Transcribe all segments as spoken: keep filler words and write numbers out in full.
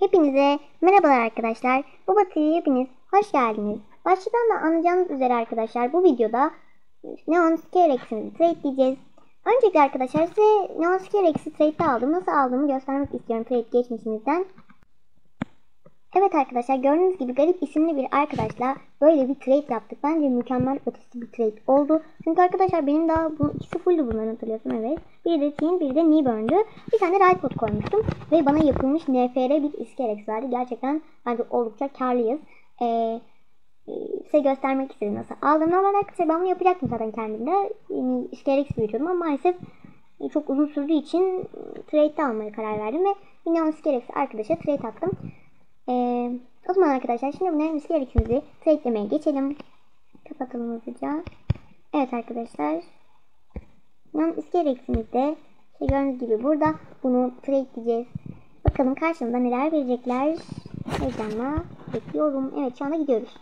Hepinize merhabalar arkadaşlar. Bu Batı'ya hepiniz hoş geldiniz. Başlıktan da anlayacağınız üzere arkadaşlar bu videoda Neon Scarex'ini trade'leyeceğiz. Öncelikle arkadaşlar size Neon Scarex'i trade'de aldım. Nasıl aldığımı göstermek istiyorum trade geçmişimizden. Evet arkadaşlar, gördüğünüz gibi Garip isimli bir arkadaşla böyle bir trade yaptık. Bence mükemmel ötesi bir trade oldu. Çünkü arkadaşlar benim daha bu ikisi fulldu, bunları hatırlıyorsun, evet. Biri de Teen, biri de Niburn'du. Bir tane de Rightbot koymuştum. Ve bana yapılmış N F R bir Scarex verdi. Gerçekten bence oldukça karlıyız. Ee, size göstermek istedim nasıl aldım. Normalde arkadaşlar ben bunu yapacaktım zaten kendimde. Yani Scarex büyütüyordum ama maalesef çok uzun sürdüğü için trade'de almaya karar verdim. Ve yine o Scarex arkadaşa trade attım. Ee, o zaman arkadaşlar şimdi bunların Scarex'imizi trade'lemeye geçelim. Kapatalım hızlıca. Evet arkadaşlar. Yani Scarex'imizde işte gördüğünüz gibi burada bunu trade'leyeceğiz. Bakalım karşımda neler verecekler. Heyecanla bekliyorum. Evet, şu anda gidiyoruz.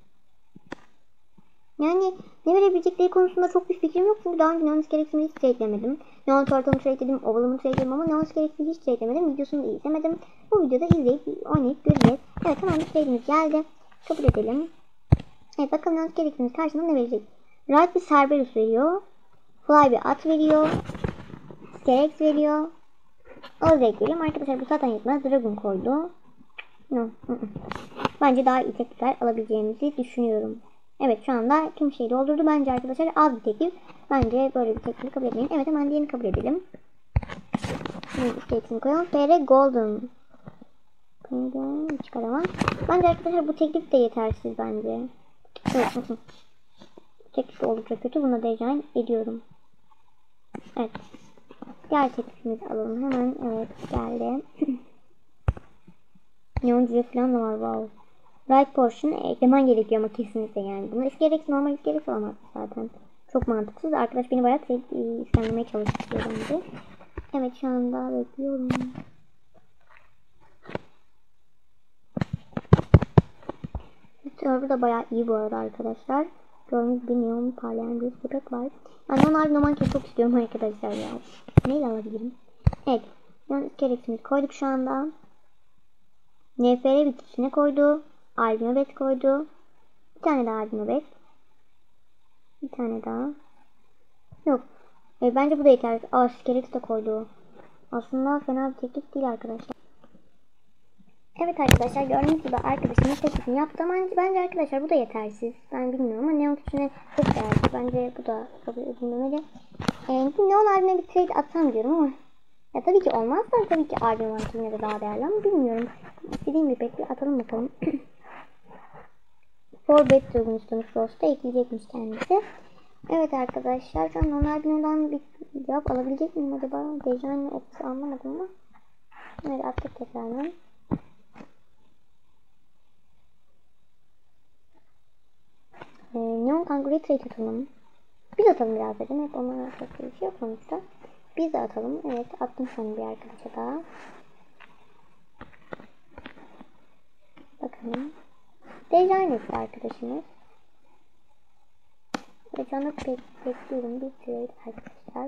Yani ne verebilecekleri konusunda çok bir fikrim yok. Çünkü daha önce Neon Scarex'imi hiç trade'lemedim. Neon Turtle'ımı trade'ledim, Oval'ımı trade'ledim ama Neon Scarex'imi hiç trade'lemedim. Videosunu da izlemedim. Bu videoda izleyip oynayıp göreceğiz. Evet, hemen bir trade'imiz geldi. Kabul edelim. Evet, bakalım Neon Scarex'imiz karşımda ne verecek. Right bir Cerberus veriyor. Fly bir at veriyor. Scarex veriyor. Ozek veriyor. Arkadaşlar bu zaten yetmez. Dragon koydu. No. Bence daha iyi teklifler alabileceğimizi düşünüyorum. Evet, şu anda tüm şeyi doldurdu. Bence arkadaşlar az bir teklif. Bence böyle bir teklif kabul edelim. Evet, hemen diğerini kabul edelim. Şimdi isteğini koyalım. F R Golden. Çıkaramam. Bence arkadaşlar bu teklif de yetersiz bence. Evet. Teklif de oldukça kötü. Buna design ediyorum. Evet. Diğer teklifimizi alalım hemen. Evet, geldi. Neon cüce falan da var. Wow. Right portion eklemen gerekiyor ama kesinlikle yani. Bunu Scarex normal Scarex olmaz zaten. Çok mantıksız. Arkadaş beni bayağı istemlemeye çalışıyor bence. Evet, şu anda bekliyorum. Server da bayağı iyi bu arada arkadaşlar. Gördüğünüz gibi neon parlayan bir sepet var. Yani onlar normal ki çok istiyorum arkadaşlar ya. Neyle alabilirim? Evet. Yani Scarex'imizi koyduk şu anda. N F R bitkisine koydu. Albinobet koydu. Bir tane daha albinobet. Bir tane daha. Yok. E, bence bu da yeter. Aa, Scarex de koydu. Aslında fena bir teklif değil arkadaşlar. Evet arkadaşlar, gördüğünüz gibi arkadaşımın teklifini yaptı ama bence arkadaşlar bu da yetersiz. Ben bilmiyorum ama Neon küçüğüne çok değerli. Bence bu da kabul edilmemeli. E, Neon albüme bir trade atsam diyorum ama ya tabii ki olmaz da tabii ki albüm yine de daha değerli ama bilmiyorum. İstediğim bir bekle atalım bakalım. For Bad Dragon istemiş, Frost'a ekleyecekmiş kendisi. Evet arkadaşlar, şu an onlardan bir cevap alabilecek miyim acaba? Dejan'ın ofisi anlamadım ama. Evet, attık tekrardan. Ee, Neon Kanguru'yu trade atalım. Biz atalım biraz dedim. Hep onlara çok bir şey yok sonuçta. Biz de atalım. Evet, attım sonra bir arkadaşa daha. Bakalım. Dejan etti arkadaşımız. Ve şu anda bekliyorum bir trade arkadaşlar.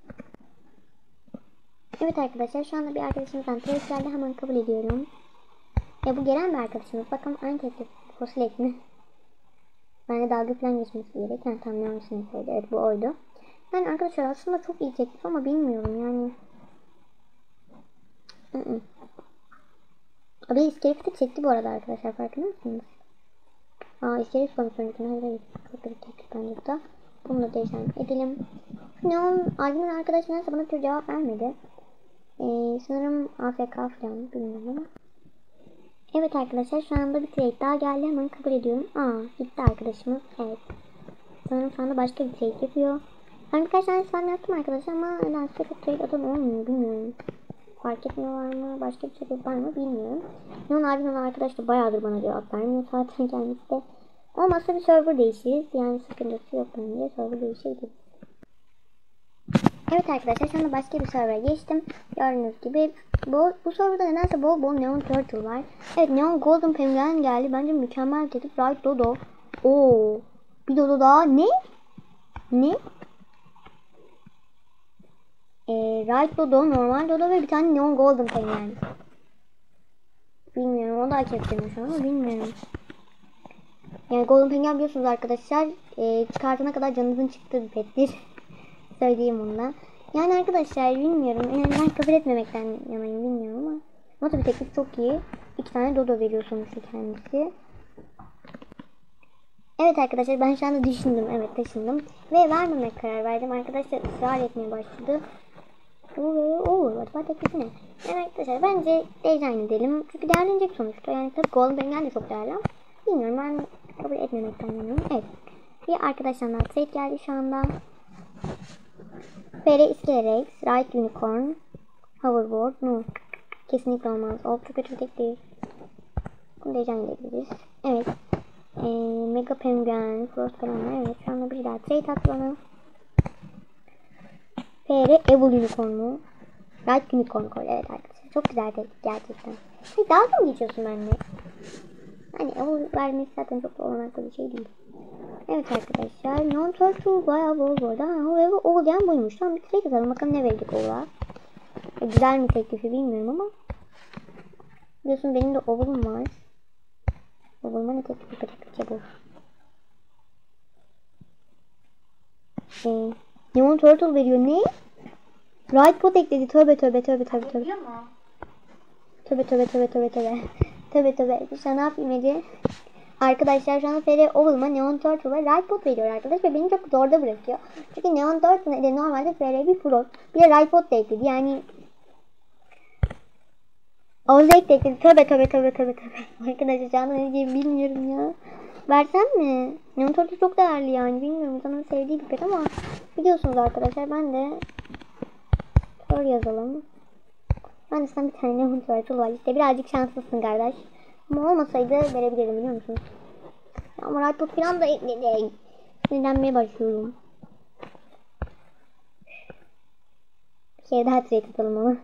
Evet arkadaşlar, şu anda bir arkadaşımızdan trade geldi, hemen kabul ediyorum. Ya bu gelen bir arkadaşımız. Bakalım aynı teklif fosil ekmi. Ben de dalga falan geçmesi gerek. Yani tam ne olmasını söyledi. Evet, bu oydu. Yani arkadaşlar aslında çok iyi teklif ama bilmiyorum yani. Abi iskeleti çekti bu arada arkadaşlar, farkında mısınız? Aa, iskelet konusundakine hayır hayır. Çok da bir teklif bence bu da. Bunu da değişelim edelim. Neon albümün arkadaşı neyse bana bir cevap vermedi. Ee, sanırım A F K falan, bilmiyorum ama. Evet arkadaşlar, şu anda bir trade daha geldi, hemen kabul ediyorum. Aa, gitti arkadaşımız. Evet. Sanırım şu anda başka bir trade yapıyor. Ben birkaç tane spam yaptım arkadaşlar ama nedense çok trade atan olmuyor, bilmiyorum. Fark etmiyorlar mı? Başka bir sebep var mı? Bilmiyorum. Neon albüm olan arkadaş da bayağıdır bana cevap vermiyor. Zaten kendisi de. Olmazsa bir server değişiriz. Yani sıkıntısı yok bence. Server değişebilir. Evet arkadaşlar, şu anda başka bir server'a geçtim. Gördüğünüz gibi bu, bu serverda nedense bol bol Neon Turtle var. Evet, Neon Golden Penguin geldi. Bence mükemmel bir teklif. Right Dodo. Oo, bir Dodo daha. Ne? Ne? Ee, Right Dodo, normal Dodo ve bir tane Neon Golden Penguin. Bilmiyorum. O da hak etmiyor şu an ama bilmiyorum. Yani Golden Penguin biliyorsunuz arkadaşlar. E, çıkartana kadar canınızın çıktığı bir pettir. Söyleyeyim ondan. Yani arkadaşlar bilmiyorum. Yani ben kabul etmemekten yanayım bilmiyorum ama. Ama tabii teklif çok iyi. İki tane dodo veriyor sonuçta kendisi. Evet arkadaşlar ben şu anda düşündüm. Evet taşındım. Ve vermemeye karar verdim. Arkadaşlar ısrar etmeye başladı. Oo, acaba teklifi ne? Yani arkadaşlar bence design edelim. Çünkü değerlenecek sonuçta. Yani tabii Golden Penguin de çok değerli ama bilmiyorum ben kabul etmemekten yanayım. Evet. Bir arkadaşlarımdan trade geldi şu anda. Fairy Iskelerex, Right Unicorn, Hoverboard, no. Kesinlikle olmaz. O çok kötü bir teklif. Bunu design edebiliriz. Evet. Ee, Mega Penguin, Frost falan. Evet şu anda bir daha trade attı bana. Fairy Evil Unicorn mu? Right Unicorn koy. Evet arkadaşlar. Çok güzel teklif gerçekten. Hey, dalga mı geçiyorsun benimle? Hani Evil vermesi zaten çok olanaklı bir şey değil. Evet arkadaşlar. Non Turtle bayağı bol bu arada. Ha, o Evil olacağım buymuş. Tamam bir trade atalım. Bakalım ne verecek Oğul'a. E, güzel mi teklifi bilmiyorum ama. Biliyorsun benim de Oğul'um var. Oğul'uma ne teklif yapacak bu? Ee, Neon Turtle veriyor. Ne? Right pot ekledi. Tövbe tövbe tövbe tövbe tövbe. Tövbe tövbe tövbe tövbe tövbe. Tövbe tövbe. Şu an ne yapayım Ece? Arkadaşlar şu an Fairy Oval'ıma Neon Turtle ve Right pot veriyor arkadaşlar. Ve beni çok zorda bırakıyor. Çünkü Neon Turtle de normalde Fairy bir Frost. Bir de Right pot da ekledi. Yani Ozek de ekledi. Tövbe tövbe tövbe tövbe tövbe. Arkadaşlar şu an ne diyeyim bilmiyorum ya. Versem mi? Neon Turtle çok değerli yani. Bilmiyorum. İnsanın sevdiği bir pet ama biliyorsunuz arkadaşlar ben de Sor yazalım. Ben de sana bir tane Neon Turtle var. İşte birazcık şanslısın kardeş. Ama olmasaydı verebilirdim biliyor musun? Ama Right pot falan da ekledi. Sinirlenmeye başlıyorum. Bir kere daha trade atalım ama.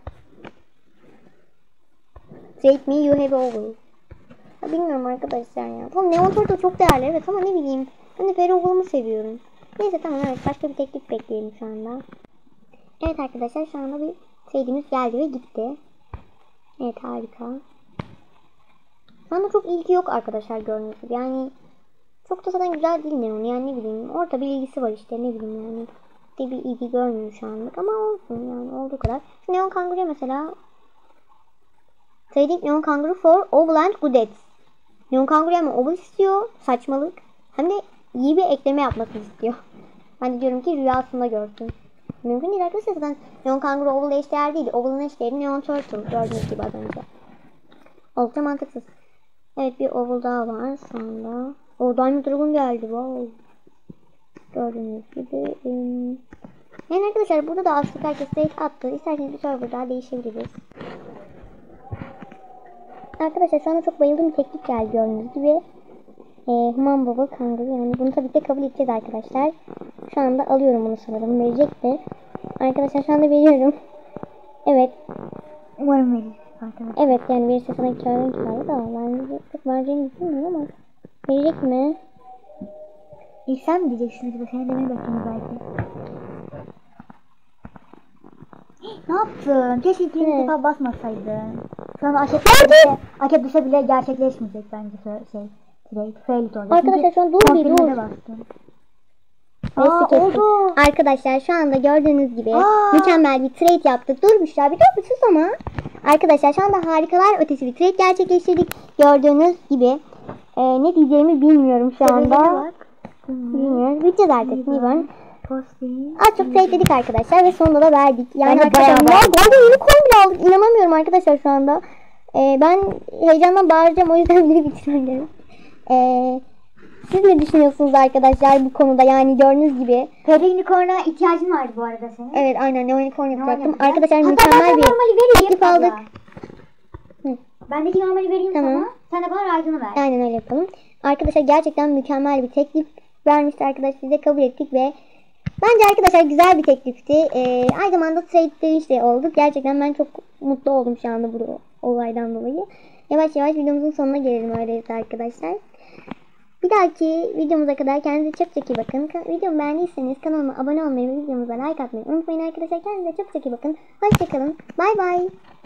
Trade me you have over. Ya bilmiyorum arkadaşlar ya. Tamam Neon Turtle çok değerli evet ama ne bileyim. Ben de Fairy Oval'ımı seviyorum. Neyse tamam evet başka bir teklif bekleyelim şu anda. Evet arkadaşlar şu anda bir trade'imiz geldi ve gitti. Evet harika. Şu anda çok ilgi yok arkadaşlar gördüğünüz gibi. Yani çok da zaten güzel değil Neon yani ne bileyim. Orada bir ilgisi var işte ne bileyim yani. De bir ilgi görmüyor şu anlık ama olsun yani olduğu kadar. Şu Neon Kangaroo mesela. Trading Neon Kangaroo for Oval and Goodets. Neon Kangaroo ama Oval istiyor. Saçmalık. Hem de iyi bir ekleme yapmasını istiyor. Ben de diyorum ki rüyasında görsün. Mümkün değil arkadaşlar zaten Neon Kangaroo Oval'la eşdeğer değil. Oval'ın eşdeğeri Neon Turtle. Gördüğünüz gibi az önce. Oldukça mantıksız. Evet bir Oval daha var şu anda. O Diamond Dragon geldi. Wow. Gördüğünüz gibi. Um... Yani arkadaşlar burada da aslında herkes trade attı. İsterseniz bir server daha değişebiliriz. Arkadaşlar şu anda çok bayıldığım bir teklif geldi gördüğünüz gibi. E, Human Bubble Kangaroo yani bunu tabii ki de kabul edeceğiz arkadaşlar. Şu anda alıyorum bunu sanırım. Verecektir. Arkadaşlar şu anda veriyorum. Evet. Umarım verir arkadaşlar. Evet yani verirse sana kârın kârı da ben çok vereceğini düşünmüyorum ama verecek mi? İlk sen mi diyeceksin acaba? Seni demeye bekliyorum belki. Ne yaptın? Keşke ikinci Ne? defa basmasaydın. Şu an Akep düşe, Akep düşe bile gerçekleşmeyecek bence şey. Trade. Fail olacak. Arkadaşlar şu an dur bir dur. Bastın. Aa, Aa, oldu. Arkadaşlar şu anda gördüğünüz gibi Aa. mükemmel bir trade yaptık. Dur Büşra bir dur bir sus ama. Arkadaşlar şu anda harikalar ötesi bir trade gerçekleştirdik. Gördüğünüz gibi e, ne diyeceğimi bilmiyorum şu anda. Bilmiyorum. Biteceğiz artık. Nivan. Az çok trade dedik arkadaşlar ve sonunda da verdik. Yani Ben arkadaşlar bayağı ya, Golden Unicorn bile aldık. İnanamıyorum arkadaşlar şu anda. E, ben heyecandan bağıracağım o yüzden biri bitirmem dedim. Eee Siz ne düşünüyorsunuz arkadaşlar bu konuda yani gördüğünüz gibi. Fairy Unicorn'a ihtiyacın vardı bu arada senin. Evet aynen ne unicorn yapacaktım. yapacağız? Arkadaşlar Hatta mükemmel bir teklif abla. aldık. Hı. Bendeki normali vereyim Tamam. sana. Sen de bana racını ver. Aynen öyle yapalım. Arkadaşlar gerçekten mükemmel bir teklif vermişti arkadaşlar. Biz de kabul ettik ve bence arkadaşlar güzel bir teklifti. Ee, aynı zamanda trade işte olduk. Gerçekten ben çok mutlu oldum şu anda bu olaydan dolayı. Yavaş yavaş videomuzun sonuna gelelim öyleyse arkadaşlar. Bir dahaki videomuza kadar kendinize çok çok iyi bakın. Videomu beğendiyseniz kanalıma abone olmayı ve videomuza like atmayı unutmayın arkadaşlar. Kendinize çok çok iyi bakın. Hoşçakalın. Bay bay.